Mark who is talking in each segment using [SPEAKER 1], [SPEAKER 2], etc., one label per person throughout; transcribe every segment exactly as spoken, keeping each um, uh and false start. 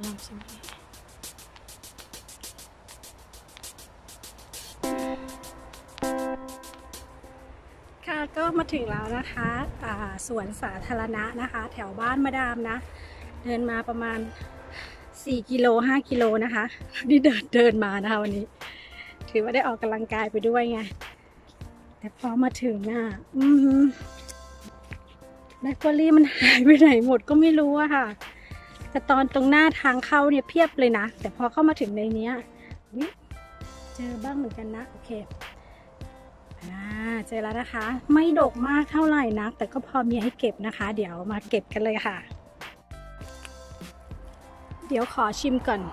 [SPEAKER 1] ลองชิมค่ะก็มาถึงแล้วนะคะสวนสาธารณะนะคะแถวบ้านมาดามนะเดินมาประมาณสี่กิโลห้ากิโลนะคะนี่เดินเดินมานะคะวันนี้ถือว่าได้ออกกำลังกายไปด้วยไงแต่พอมาถึงอ่ะอืมแบล็คเบอร์รี่มันหายไปไหนหมดก็ไม่รู้อะค่ะแต่ตอนตรงหน้าทางเข้าเนี่ยเพียบเลยนะแต่พอเข้ามาถึงในนี้เจอบ้างเหมือนกันนะโอเคอ่าเจอแล้วนะคะไม่ดกมากเท่าไหร่นะแต่ก็พอมีให้เก็บนะคะเดี๋ยวมาเก็บกันเลยค่ะเดี๋ยวขอชิมก่อน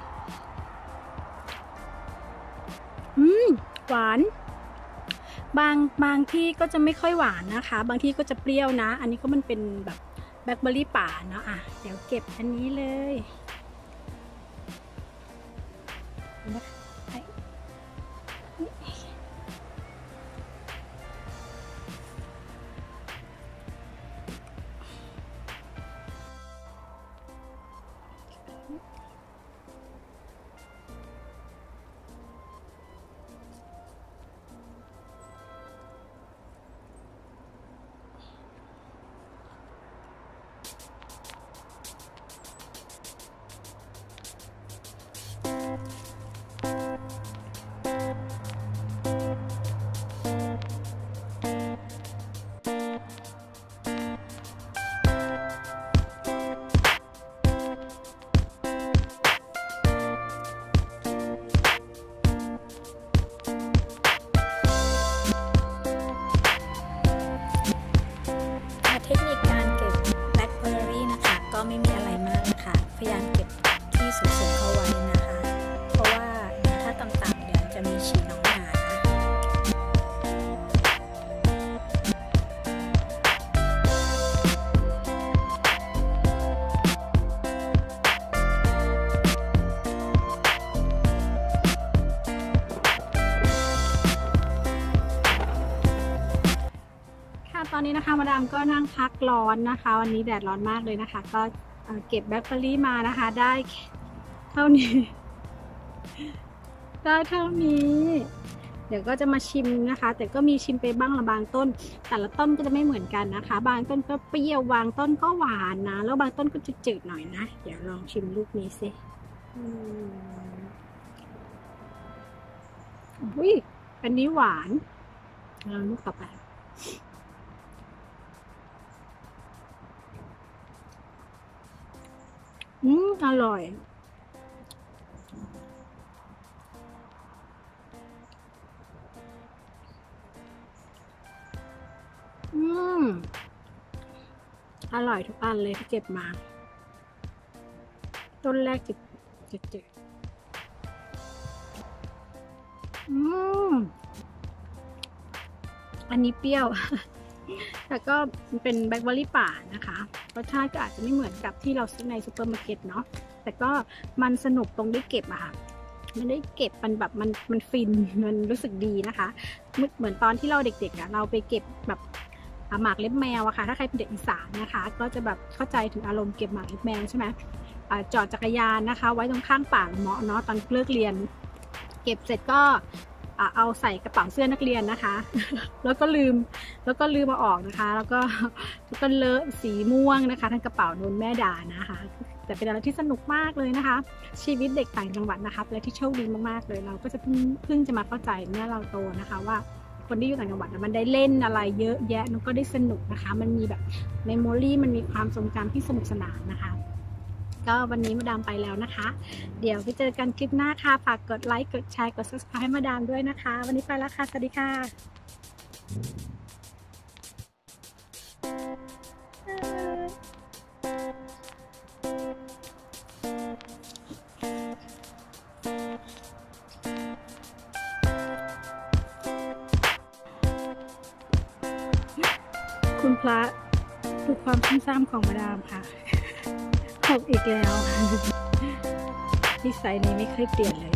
[SPEAKER 1] อืมหวานบางบางที่ก็จะไม่ค่อยหวานนะคะบางที่ก็จะเปรี้ยวนะอันนี้ก็มันเป็นแบบแบล็คเบอร์รี่ป่าเนาะอ่ะเดี๋ยวเก็บอันนี้เลยเทคนิคการเก็บแบล็คเบอร์รี่นะคะก็ไม่มีอะไรมากนะคะพยายามเก็บที่สูงๆเข้าไว้นะคะเพราะว่าถ้าต่ำๆเดี๋ยวจะมีฉีน้องหนาตอนนี้นะคะมาดามก็นั่งพักร้อนนะคะวันนี้แดดร้อนมากเลยนะคะก็เก็บแบล็คเบอร์รี่มานะคะได้เท่านี้ได้เท่านี้เดี๋ยวก็จะมาชิมนะคะแต่ก็มีชิมไปบ้างละบางต้นแต่ละต้นก็จะไม่เหมือนกันนะคะบางต้นก็เปรี้ยวบางต้นก็หวานนะแล้วบางต้นก็จะจืดหน่อยนะเดี๋ยวลองชิมลูกนี้สิอุ้ยอันนี้หวานลองลูกต่อไปอืมอร่อยอืมอร่อยทุกอันเลยที่เก็บมาต้นแรกจิตจิตจิตอืมอันนี้เปรี้ยวแต่ก็เป็นแบล็คเบอร์รี่ป่านะคะรสชาติก็อาจจะไม่เหมือนกับที่เราซื้อในซูเปอร์มาร์เก็ตเนาะแต่ก็มันสนุกตรงได้เก็บอะค่ะมันได้เก็บมันแบบมันมันฟินมันรู้สึกดีนะคะเหมือนตอนที่เราเด็กๆอะเราไปเก็บแบบหมากเล็บแมวอะค่ะถ้าใครเป็นเด็กอีสานนะคะก็จะแบบเข้าใจถึงอารมณ์เก็บหมากเล็บแมวใช่ไหมจอดจักรยานนะคะไว้ตรงข้างป่าเหมาะเนาะตอนเลิกเรียนเก็บเสร็จก็เอาใส่กระเป๋าเสื้อนักเรียนนะคะแล้วก็ลืมแล้วก็ลืมมาออกนะคะแล้วก็ก็เลอะสีม่วงนะคะทั้งกระเป๋าโดนแม่ด่านะคะแต่เป็นอะไรที่สนุกมากเลยนะคะชีวิตเด็กต่างจังหวัดนะคะเป็นอะไรที่โชคดีมากๆเลยเราก็จะเพิ่งเพิ่งจะมาเข้าใจเมื่อเราโตนะคะว่าคนที่อยู่ต่างจังหวัดมันได้เล่นอะไรเยอะแยะแล้วก็ได้สนุกนะคะมันมีแบบเมมโมรี่มันมีความทรงจำที่สนุกสนานนะคะก็วันนี้มาดามไปแล้วนะคะเดี๋ยวไปเจอกันคลิปหน้าค่ะฝากกดไลค์กดแชร์กด ซับสไครบ์ ให้มาดามด้วยนะคะวันนี้ไปแล้วค่ะสวัสดีค่ะคุณพระดูความซุ่มซ่ามของมาดามค่ะหกอีกแล้วนิสัยนี้ไม่เคยเปลี่ยนเลย